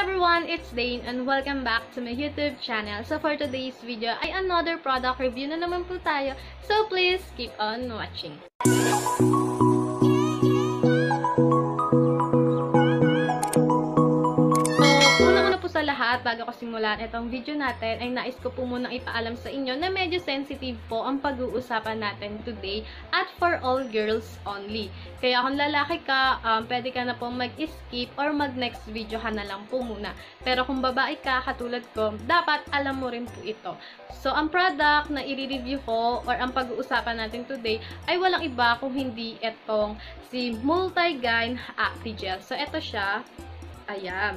everyone, it's Dane and welcome back to my YouTube channel. So for today's video ay another product review na naman po tayo. So please keep on watching. Bago ko simulan itong video natin, ay nais ko po munang ipaalam sa inyo na medyo sensitive po ang pag-uusapan natin today at for all girls only. Kaya kung lalaki ka, pwede ka na po mag-skip or mag-next video ka na lang po muna. Pero kung babae ka, katulad ko, dapat alam mo rin po ito. So, ang product na i-review ko or ang pag-uusapan natin today ay walang iba kung hindi itong si Multigyne Actigel. So, ito siya. Ayan.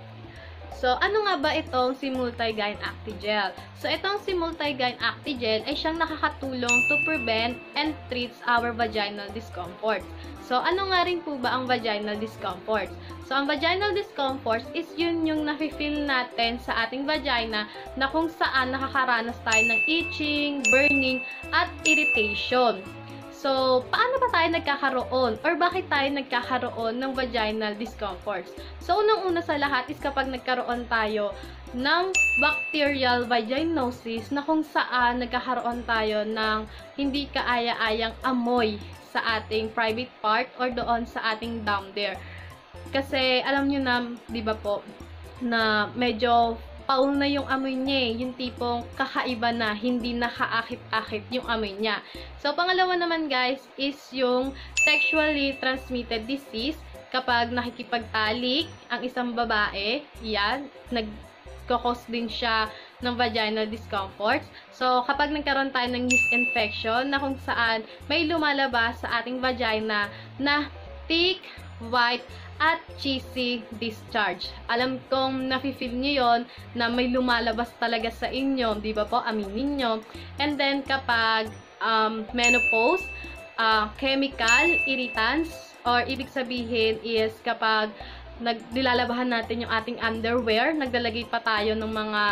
So, ano nga ba itong si Multigyne Actigel? So, itong si Multigyne Actigel ay siyang nakakatulong to prevent and treats our vaginal discomfort. So, ano nga rin po ba ang vaginal discomfort? So, ang vaginal discomfort is yun yung nafe-feel natin sa ating vagina na kung saan nakakaranas tayo ng itching, burning, at irritation. So, paano ba tayo nagkakaroon? Or bakit tayo nagkakaroon ng vaginal discomforts? So, unang-una sa lahat is kapag nagkaroon tayo ng bacterial vaginosis na kung saan nagkakaroon tayo ng hindi kaaya-ayang amoy sa ating private part or doon sa ating down there. Kasi, alam nyo na, di ba po, na medyo paul na yung amoy niya eh. Yung tipong kakaiba na, hindi nakaakit-akit yung amoy niya. So, pangalawa naman guys, is yung sexually transmitted disease. Kapag nakikipagtalik ang isang babae, yan, nagkakos din siya ng vaginal discomforts. So, kapag nagkaroon tayo ng yeast infection, na kung saan may lumalabas sa ating vagina na thick, white, at cheesy discharge. Alam kong nafe-feel nyo yon na may lumalabas talaga sa inyo, di ba po? Aminin nyo. And then, kapag menopause, chemical irritants, or ibig sabihin is kapag nilalabahan natin yung ating underwear, naglalagay pa tayo ng mga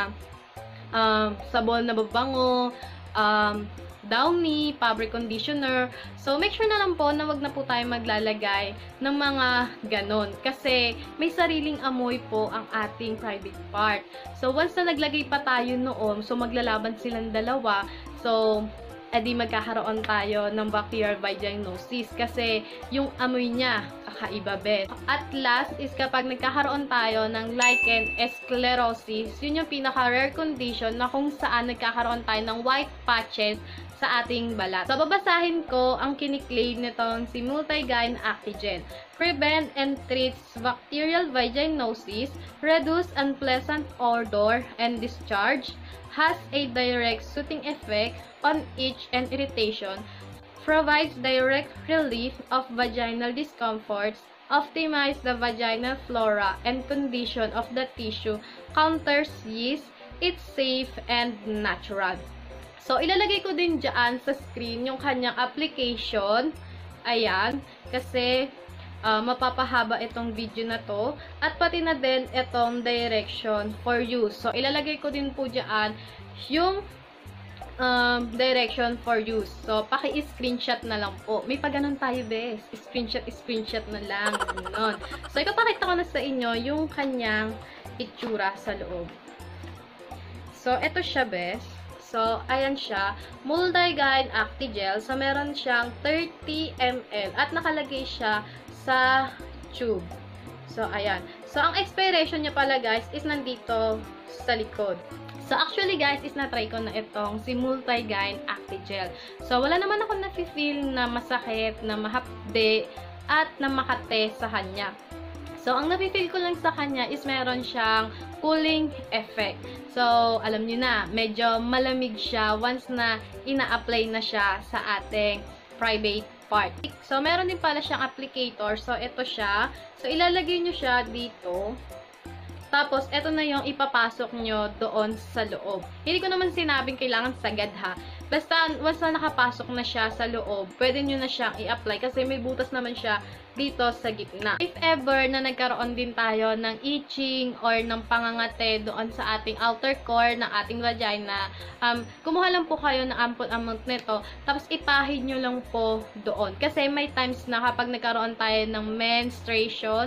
sabon na babango, Downy, fabric conditioner. So, make sure na lang po na wag na po tayo maglalagay ng mga ganon. Kasi, may sariling amoy po ang ating private part. So, once na naglagay pa tayo noon, so maglalaban silang dalawa. So, edi magkakaroon tayo ng bacterial vaginosis. Kasi, yung amoy niya, kakaiba best. At last is kapag nagkakaroon tayo ng lichen sclerosis, yun yung pinaka-rare condition na kung saan nagkakaroon tayo ng white patches sa ating balat. So, babasahin ko ang kiniklaim nitong si Multigyne Actigel. Prevent and treats bacterial vaginosis, reduce unpleasant odor and discharge, has a direct soothing effect on itch and irritation, provides direct relief of vaginal discomforts, optimize the vaginal flora and condition of the tissue, counters yeast, it's safe and natural. So, ilalagay ko din dyan sa screen yung kanyang application. Ayan. Kasi, mapapahaba itong video na to. At pati na din itong direction for use. So, ilalagay ko din po dyan yung direction for use. So, paki-screenshot na lang po. May paganon tayo, bes. Screenshot na lang. Ganon. So, ipapakita ko na sa inyo yung kanyang itsura sa loob. So, eto siya, bes. So, ayan siya. Multigyne Actigel. So, meron siyang 30 ml. At nakalagay siya sa tube. So, ayan. So, ang expiration niya pala, guys, is nandito sa likod. So, actually, guys, is na-try ko na itong si Multigyne Actigel. So, wala naman ako nafe-feel na masakit, na mahapde, at na makate sa kanya. So, ang nafe-feel ko lang sa kanya is meron siyang cooling effect. So, alam niyo na, medyo malamig siya once na ina-apply na siya sa ating private part. So, meron din pala siyang applicator. So, ito siya. So, ilalagay niyo siya dito. Tapos, ito na yung ipapasok nyo doon sa loob. Hindi ko naman sinabing kailangan sagad ha. Basta, once na nakapasok na siya sa loob, pwede nyo na siyang i-apply kasi may butas naman siya dito sa gitna. If ever na nagkaroon din tayo ng itching or ng pangangate doon sa ating outer core ng ating vagina, kumuha lang po kayo ng ample amount nito, tapos ipahid nyo lang po doon. Kasi may times na kapag nagkaroon tayo ng menstruation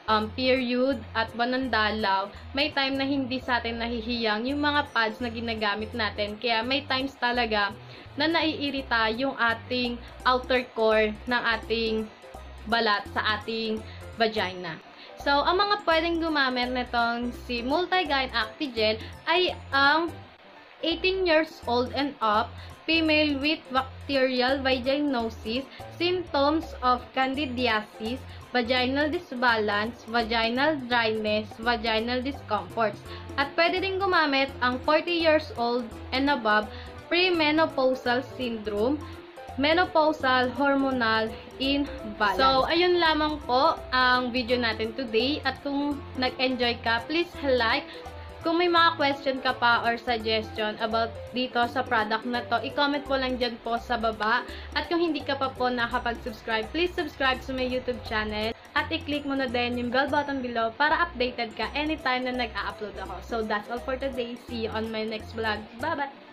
period at banandalaw, may time na hindi sa atin nahihiyang yung mga pads na ginagamit natin. Kaya may times talaga na naiirita yung ating outer core ng ating balat sa ating vagina. So, ang mga pwedeng gumamit nitong si Multigyne Actigel ay ang 18 years old and up, female with bacterial vaginosis, symptoms of candidiasis, vaginal disbalance, vaginal dryness, vaginal discomforts. At pwede din gumamit ang 40 years old and above, premenopausal syndrome, menopausal hormonal imbalance. So, ayun lamang po ang video natin today. At kung nag-enjoy ka, please like. Kung may mga question ka pa or suggestion about dito sa product na to, i-comment po lang dyan po sa baba. At kung hindi ka pa po nakapag-subscribe, please subscribe sa my YouTube channel. At i-click mo na din yung bell button below para updated ka anytime na nag-a-upload ako. So, that's all for today. See you on my next vlog. Bye-bye!